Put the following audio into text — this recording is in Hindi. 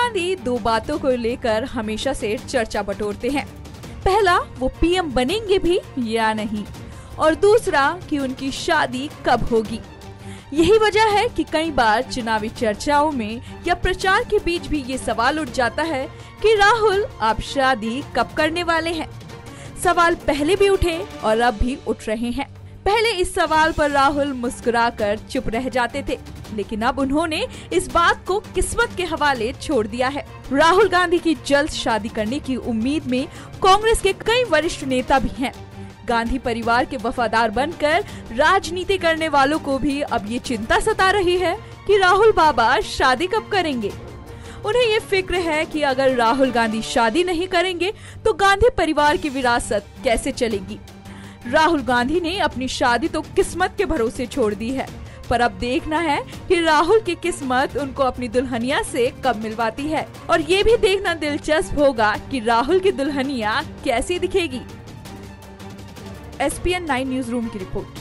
गांधी दो बातों को लेकर हमेशा से चर्चा बटोरते हैं। पहला, वो पीएम बनेंगे भी या नहीं, और दूसरा कि उनकी शादी कब होगी। यही वजह है कि कई बार चुनावी चर्चाओं में या प्रचार के बीच भी ये सवाल उठ जाता है कि राहुल आप शादी कब करने वाले हैं। सवाल पहले भी उठे और अब भी उठ रहे हैं। पहले इस सवाल पर राहुल मुस्कुराकर चुप रह जाते थे, लेकिन अब उन्होंने इस बात को किस्मत के हवाले छोड़ दिया है। राहुल गांधी की जल्द शादी करने की उम्मीद में कांग्रेस के कई वरिष्ठ नेता भी हैं। गांधी परिवार के वफादार बनकर राजनीति करने वालों को भी अब ये चिंता सता रही है कि राहुल बाबा शादी कब करेंगे। उन्हें ये फिक्र है कि अगर राहुल गांधी शादी नहीं करेंगे तो गांधी परिवार की विरासत कैसे चलेगी। राहुल गांधी ने अपनी शादी तो किस्मत के भरोसे छोड़ दी है, पर अब देखना है कि राहुल की किस्मत उनको अपनी दुल्हनिया से कब मिलवाती है। और ये भी देखना दिलचस्प होगा कि राहुल की दुल्हनिया कैसी दिखेगी। SPN 9 न्यूज रूम की रिपोर्ट।